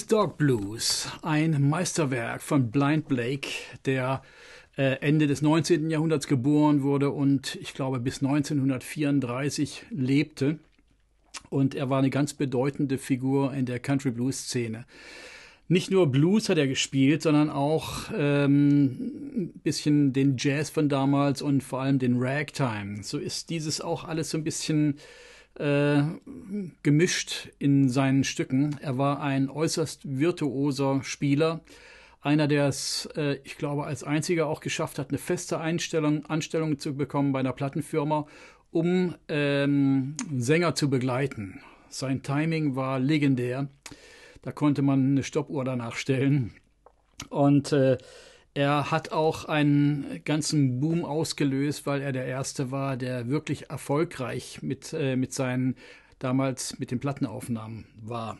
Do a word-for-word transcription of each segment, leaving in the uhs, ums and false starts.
Police Dog Blues, ein Meisterwerk von Blind Blake, der äh, Ende des neunzehnten Jahrhunderts geboren wurde und ich glaube bis neunzehnhundertvierunddreißig lebte. Und er war eine ganz bedeutende Figur in der Country-Blues-Szene. Nicht nur Blues hat er gespielt, sondern auch ähm, ein bisschen den Jazz von damals und vor allem den Ragtime. So ist dieses auch alles so ein bisschen äh, gemischt in seinen Stücken. Er war ein äußerst virtuoser Spieler. Einer, der es, äh, ich glaube, als einziger auch geschafft hat, eine feste Einstellung, Anstellung zu bekommen bei einer Plattenfirma, um ähm, Sänger zu begleiten. Sein Timing war legendär. Da konnte man eine Stoppuhr danach stellen. Und äh, er hat auch einen ganzen Boom ausgelöst, weil er der Erste war, der wirklich erfolgreich mit, äh, mit seinen, damals mit den Plattenaufnahmen war.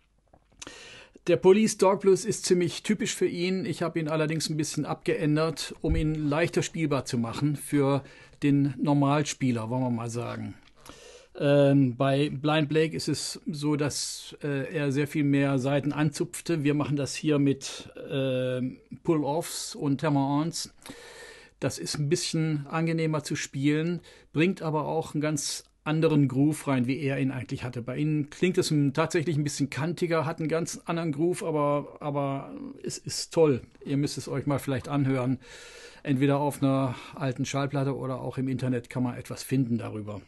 Der Police Dog Blues ist ziemlich typisch für ihn. Ich habe ihn allerdings ein bisschen abgeändert, um ihn leichter spielbar zu machen für den Normalspieler, wollen wir mal sagen. Ähm, bei Blind Blake ist es so, dass äh, er sehr viel mehr Saiten anzupfte. Wir machen das hier mit äh, Pull-Offs und Hammer-Ons. Das ist ein bisschen angenehmer zu spielen, bringt aber auch einen ganz anderen Groove rein, wie er ihn eigentlich hatte. Bei ihm klingt es tatsächlich ein bisschen kantiger, hat einen ganz anderen Groove, aber, aber es ist toll. Ihr müsst es euch mal vielleicht anhören. Entweder auf einer alten Schallplatte oder auch im Internet kann man etwas finden darüber.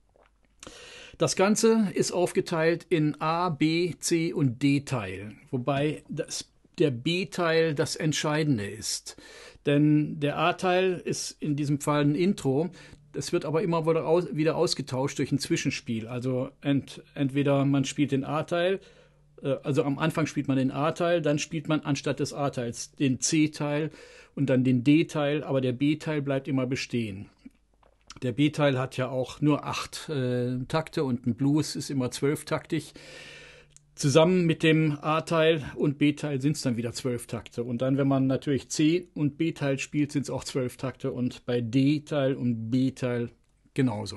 Das Ganze ist aufgeteilt in A, B, C und D-Teil, wobei das, der B-Teil das Entscheidende ist. Denn der A-Teil ist in diesem Fall ein Intro, das wird aber immer wieder, aus, wieder ausgetauscht durch ein Zwischenspiel. Also ent, entweder man spielt den A-Teil, äh, also am Anfang spielt man den A-Teil, dann spielt man anstatt des A-Teils den C-Teil und dann den D-Teil, aber der B-Teil bleibt immer bestehen. Der B-Teil hat ja auch nur acht äh, Takte und ein Blues ist immer zwölftaktig. Zusammen mit dem A-Teil und B-Teil sind es dann wieder zwölf Takte. Und dann, wenn man natürlich C- und B-Teil spielt, sind es auch zwölf Takte und bei D-Teil und B-Teil genauso.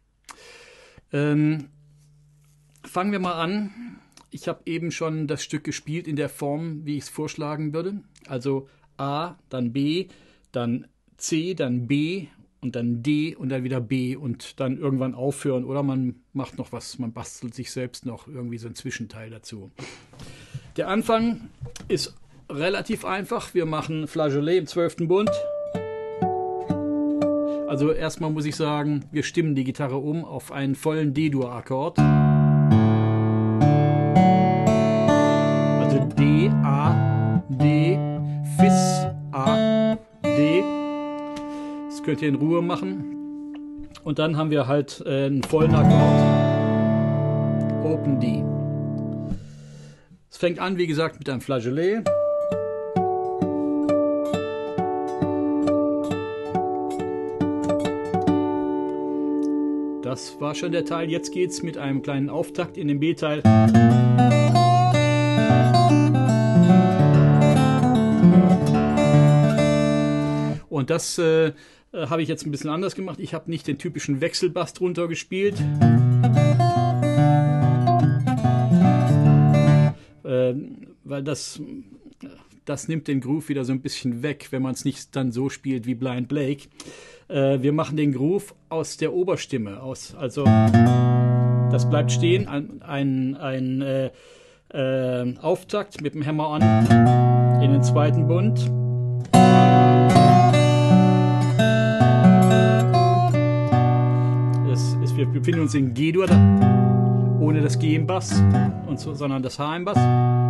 Ähm, fangen wir mal an. Ich habe eben schon das Stück gespielt in der Form, wie ich es vorschlagen würde. Also A, dann B, dann C, dann B und dann D und dann wieder B und dann irgendwann aufhören oder man macht noch was, man bastelt sich selbst noch irgendwie so ein Zwischenteil dazu. Der Anfang ist relativ einfach. Wir machen Flageolet im zwölften Bund. Also erstmal muss ich sagen, wir stimmen die Gitarre um auf einen vollen D-Dur-Akkord. Also D, A, D, Fis, A, D. Das könnt ihr in Ruhe machen. Und dann haben wir halt äh, einen vollen Akkord. Open D. Es fängt an, wie gesagt, mit einem Flageolet. Das war schon der Teil. Jetzt geht es mit einem kleinen Auftakt in den B-Teil. Und das äh, habe ich jetzt ein bisschen anders gemacht. Ich habe nicht den typischen Wechselbass drunter gespielt. Äh, weil das, das nimmt den Groove wieder so ein bisschen weg, wenn man es nicht dann so spielt wie Blind Blake. Äh, wir machen den Groove aus der Oberstimme. Aus, also das bleibt stehen. Ein, ein, ein äh, äh, Auftakt mit dem Hammer-On in den zweiten Bund. Wir befinden uns in G-Dur, ohne das G im Bass, und so, sondern das H im Bass.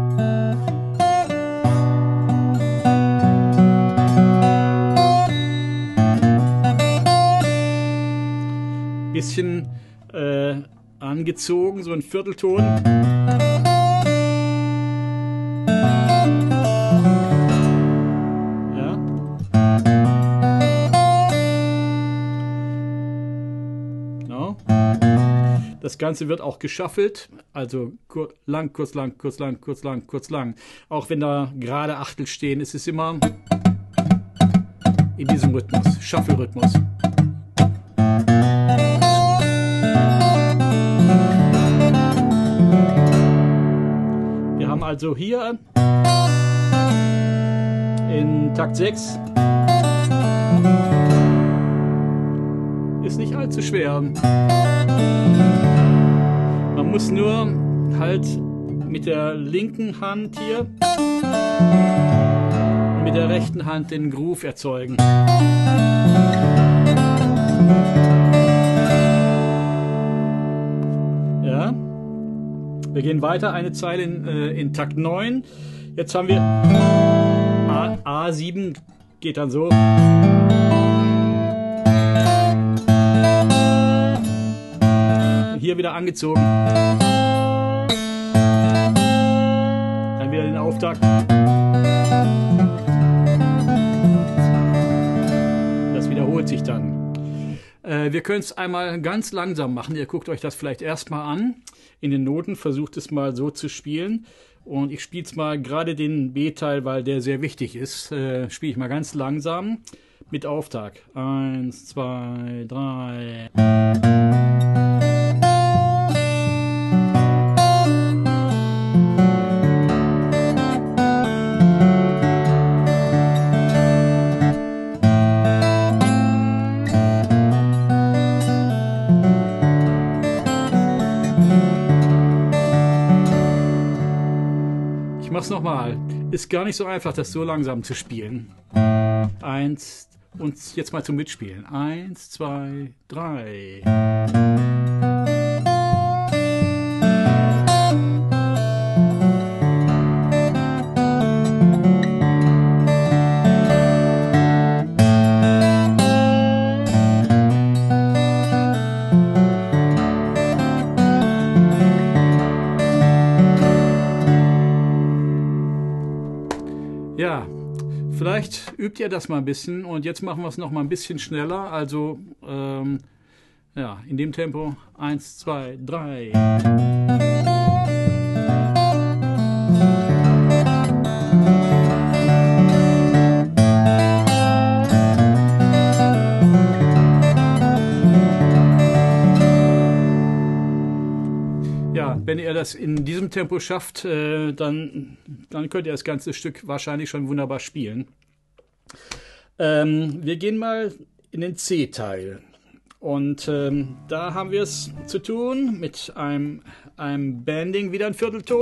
Bisschen äh, angezogen, so ein Viertelton. Das Ganze wird auch geschaffelt, also kur lang, kurz, lang, kurz, lang, kurz, lang, kurz, lang. Auch wenn da gerade Achtel stehen, ist es immer in diesem Rhythmus, Shuffle-Rhythmus. Wir haben also hier in Takt sechs. Ist nicht allzu schwer. Man muss nur halt mit der linken Hand hier und mit der rechten Hand den Groove erzeugen. Ja. Wir gehen weiter, eine Zeile in, äh, in Takt neun. Jetzt haben wir A, A sieben, geht dann so. Hier wieder angezogen. Dann wieder den Auftakt. Das wiederholt sich dann. Äh, wir können es einmal ganz langsam machen. Ihr guckt euch das vielleicht erstmal an. In den Noten versucht es mal so zu spielen. Und ich spiele es mal gerade den B-Teil, weil der sehr wichtig ist. Äh, spiele ich mal ganz langsam mit Auftakt. Eins, zwei, drei. Ich mach's nochmal. Ist gar nicht so einfach, das so langsam zu spielen. Eins und jetzt mal zum Mitspielen. Eins, zwei, drei. Ja, vielleicht übt ihr das mal ein bisschen und jetzt machen wir es noch mal ein bisschen schneller. Also ähm, ja, in dem Tempo. Eins, zwei, drei. Ja, wenn ihr das in diesem Tempo schafft, äh, dann, dann könnt ihr das ganze Stück wahrscheinlich schon wunderbar spielen. Ähm, wir gehen mal in den C-Teil. Und ähm, da haben wir es zu tun mit einem, einem Bending, wieder ein Viertelton.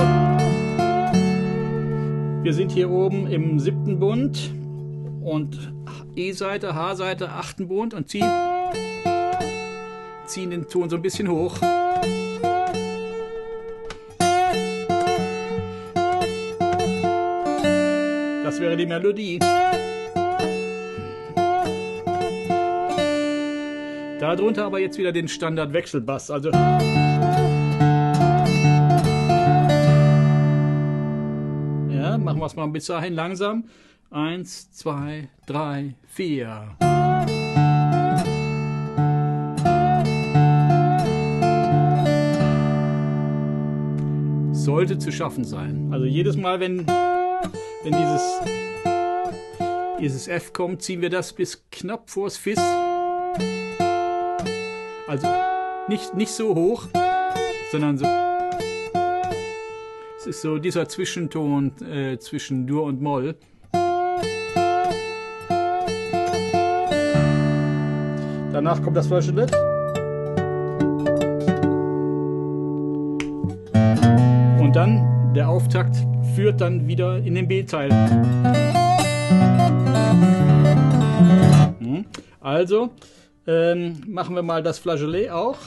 Wir sind hier oben im siebten Bund und E-Seite, H-Seite, achten Bund und ziehen, ziehen den Ton so ein bisschen hoch. Das wäre die Melodie. Darunter aber jetzt wieder den Standard-Wechselbass. Also ja, machen wir es mal bis dahin langsam. Eins, zwei, drei, vier. Sollte zu schaffen sein. Also jedes Mal, wenn Wenn dieses, dieses F kommt, ziehen wir das bis knapp vors Fis. Also nicht, nicht so hoch, sondern so. Es ist so dieser Zwischenton äh, zwischen Dur und Moll. Danach kommt das Flageolett. Und dann der Auftakt führt dann wieder in den B-Teil. Also ähm, machen wir mal das Flageolet auch.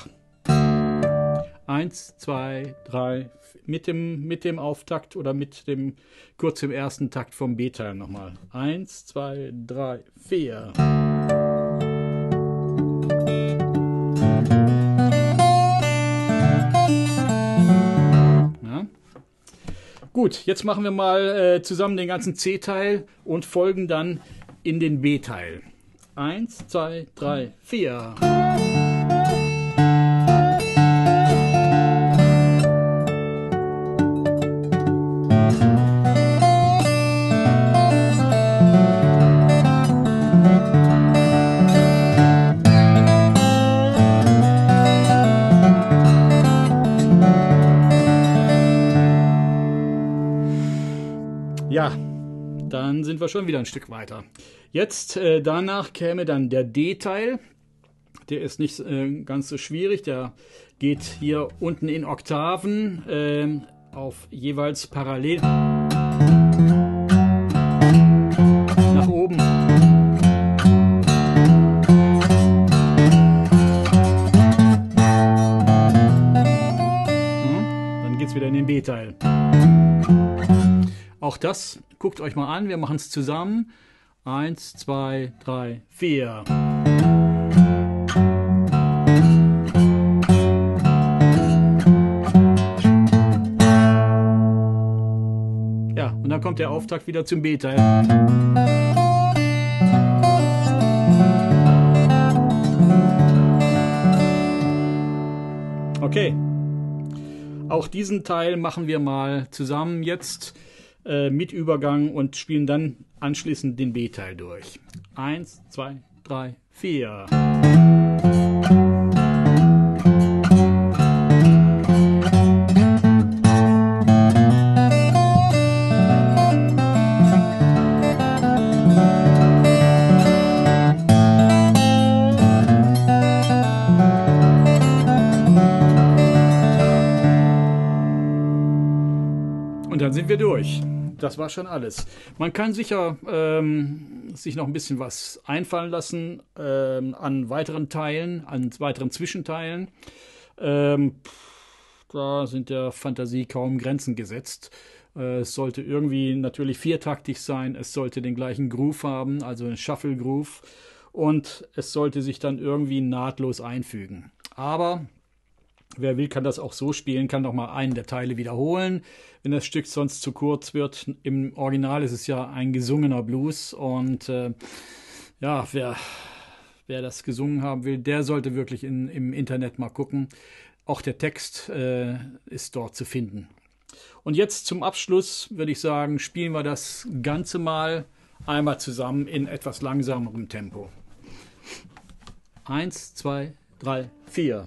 Eins, zwei, drei, mit dem, mit dem Auftakt oder mit dem kurz im ersten Takt vom B-Teil nochmal. Eins, zwei, drei, vier. Gut, jetzt machen wir mal äh, zusammen den ganzen C-Teil und folgen dann in den B-Teil. Eins, zwei, drei, vier. sind wir schon wieder ein Stück weiter. Jetzt, äh, danach käme dann der D-Teil. Der ist nicht äh, ganz so schwierig. Der geht hier unten in Oktaven äh, auf jeweils parallel nach oben. Dann geht es wieder in den B-Teil. Auch das guckt euch mal an. Wir machen es zusammen. Eins, zwei, drei, vier. Ja, und dann kommt der Auftakt wieder zum B-Teil. Okay. Auch diesen Teil machen wir mal zusammen jetzt äh, mit Übergang und spielen dann anschließend den B-Teil durch. Eins, zwei, drei, vier. Und dann sind wir durch. Das war schon alles. Man kann sicher ähm, sich noch ein bisschen was einfallen lassen ähm, an weiteren Teilen, an weiteren Zwischenteilen. Ähm, da sind der Fantasie kaum Grenzen gesetzt. Äh, es sollte irgendwie natürlich viertaktig sein. Es sollte den gleichen Groove haben, also einen Shuffle Groove. Und es sollte sich dann irgendwie nahtlos einfügen. Aber wer will, kann das auch so spielen, kann doch mal einen der Teile wiederholen, wenn das Stück sonst zu kurz wird. Im Original ist es ja ein gesungener Blues und äh, ja, wer, wer das gesungen haben will, der sollte wirklich in, im Internet mal gucken. Auch der Text äh, ist dort zu finden. Und jetzt zum Abschluss würde ich sagen, spielen wir das Ganze mal einmal zusammen in etwas langsamerem Tempo. Eins, zwei, drei, vier.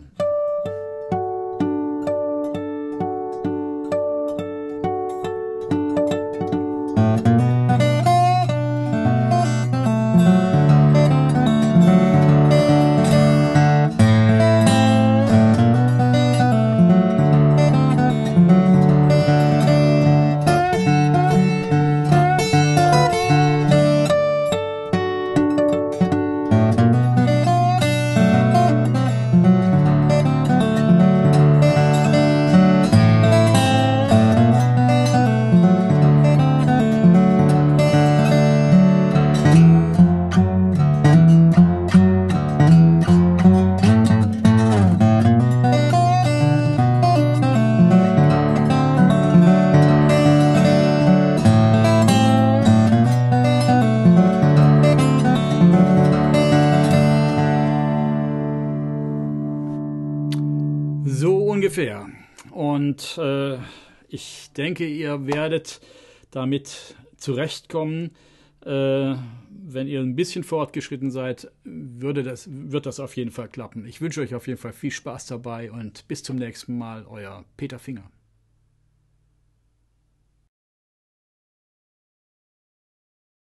So ungefähr. Und äh, ich denke, ihr werdet damit zurechtkommen. Äh, wenn ihr ein bisschen fortgeschritten seid, würde das, wird das auf jeden Fall klappen. Ich wünsche euch auf jeden Fall viel Spaß dabei und bis zum nächsten Mal, euer Peter Finger.